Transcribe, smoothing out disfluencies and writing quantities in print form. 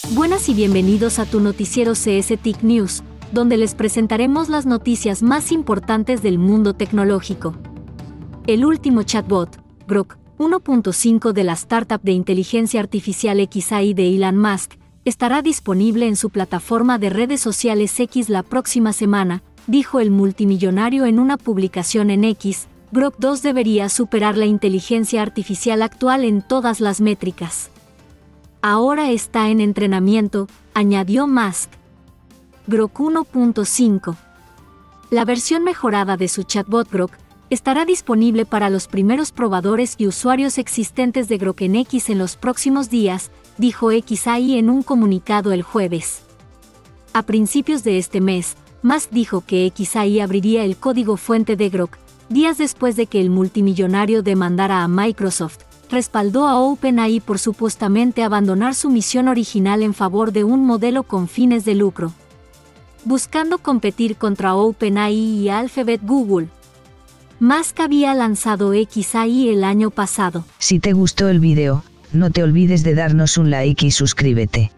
Buenas y bienvenidos a tu noticiero CS Tech News, donde les presentaremos las noticias más importantes del mundo tecnológico. El último chatbot, Grok 1.5 de la startup de inteligencia artificial xAI de Elon Musk, estará disponible en su plataforma de redes sociales X la próxima semana, dijo el multimillonario en una publicación en X. Grok 2 debería superar la inteligencia artificial actual en todas las métricas. Ahora está en entrenamiento, añadió Musk. Grok 1.5. La versión mejorada de su chatbot Grok estará disponible para los primeros probadores y usuarios existentes de Grok en X en los próximos días, dijo xAI en un comunicado el jueves. A principios de este mes, Musk dijo que xAI abriría el código fuente de Grok, días después de que el multimillonario demandara a Microsoft. Respaldó a OpenAI por supuestamente abandonar su misión original en favor de un modelo con fines de lucro. Buscando competir contra OpenAI y Alphabet Google, Musk había lanzado xAI el año pasado. Si te gustó el video, no te olvides de darnos un like y suscríbete.